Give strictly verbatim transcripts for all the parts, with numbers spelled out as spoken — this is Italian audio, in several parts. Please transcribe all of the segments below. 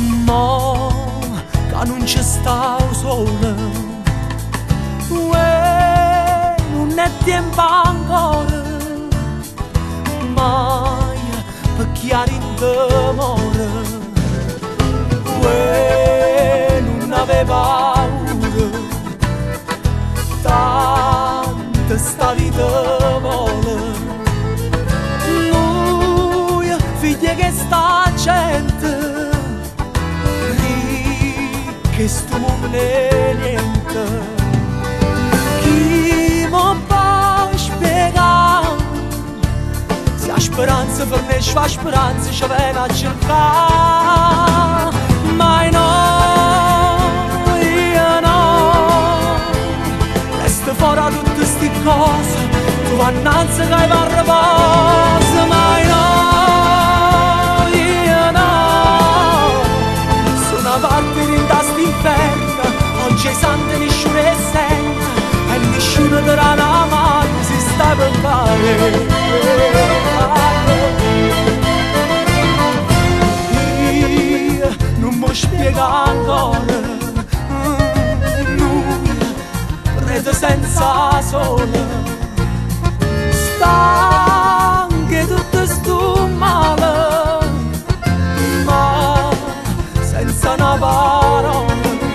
Mo che non ci stavo sola, uè, non è tempo ancora, mai per chiari in demora, uè, non aveva paura, tanta sta vita vuole, lui figlia che sta gente, che sto non è niente. Chi mi può spiegare se la speranza per me fa speranza ci viene a cercare? Ma no, io no, resto fuori da tutte queste cose, tu va innanzi che hai va riposo. Ma no, io no, sono a parte in tasti inferno, oggi è santo nessuno è sente e nessuno darà la mano si sta per fare. Io non mi spiego ancora, lui rete senza sole, stanche tutto sto male, ma senza una parola.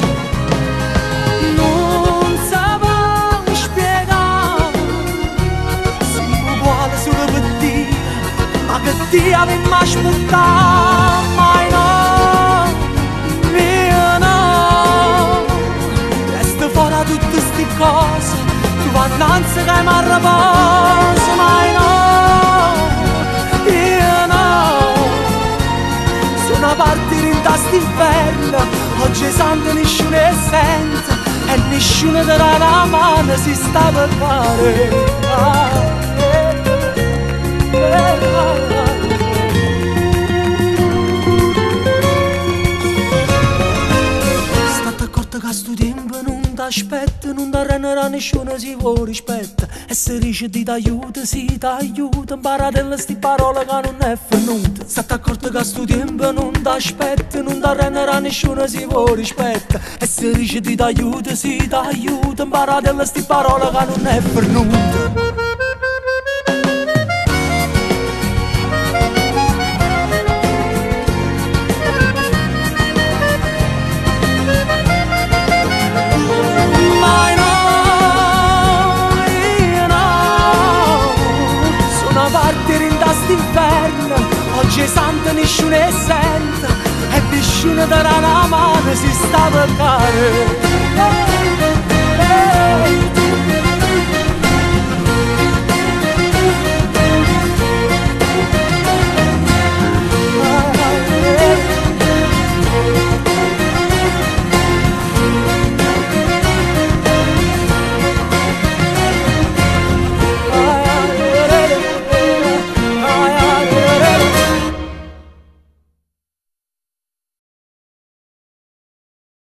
Non sapevo spiegare, siamo uguali solo per dire, ma che ti avevo aspettato. Mai no, io no, resto fuori da tutte queste cose, tu va innanzi che mi arraposo. Mai no, io no, sono a partire in tasti inferno, oggi è santo nessuno è sente e nessuno darà la mano si sta per fare. Ah, eh, eh, ah. State accorto che sto tempo non t'aspetta, non ti renderà nessuno si vuole rispetta, e se dice ti aiuta, si ti aiuta, imparate queste parole che non è venuta. State accorto che sto tempo non t'aspetta, non ti renderà nessuno si vuole rispetta, e se dice ti aiuta, si ti aiuta, imparate queste parole che non è venuta. Inferno, oggi è santo nessuno è sente e nessuno darà la mano si sta per fare.